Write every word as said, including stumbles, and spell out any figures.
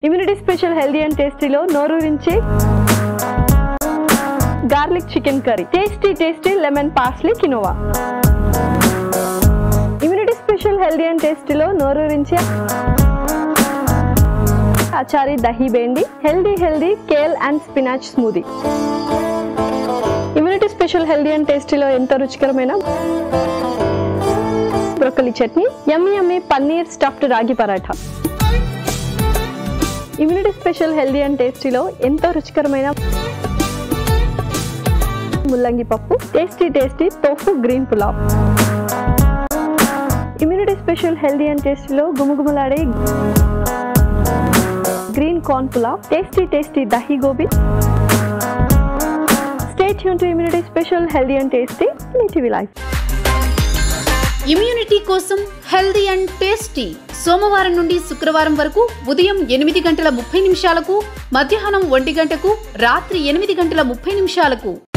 Immunity special healthy and టేస్టీలో నోరూరించే garlic chicken curry, tasty tasty lemon parsley quinoa. Immunity special healthy and టేస్టీలో నోరూరించే achari dahi bhindi, healthy healthy kale and spinach smoothie. Immunity special healthy and టేస్టీలో ఎంతో రుచికరమైన broccoli chutney, yummy yummy paneer stuffed ragi paratha. Immunity special healthy and టేస్టీలో ఎంతో రుచికరమైన ముల్లంగి పప్పు, tasty tasty tofu green pulao. Immunity special healthy and టేస్టీలో గుమగుమలాడే green corn pulao, tasty tasty dahi gobi. Stay tune to immunity special healthy and tasty TV life. ఇమ్యూనిటీ కోసం హెల్దీ అండ్ టేస్టీ సోమవారం నుండి శుక్రవారం వరకు ఉదయం ఎనిమిది గంటల ముప్పై నిమిషాలకు, మధ్యాహ్నం ఒంటి గంటకు, రాత్రి ఎనిమిది గంటల ముప్పై నిమిషాలకు.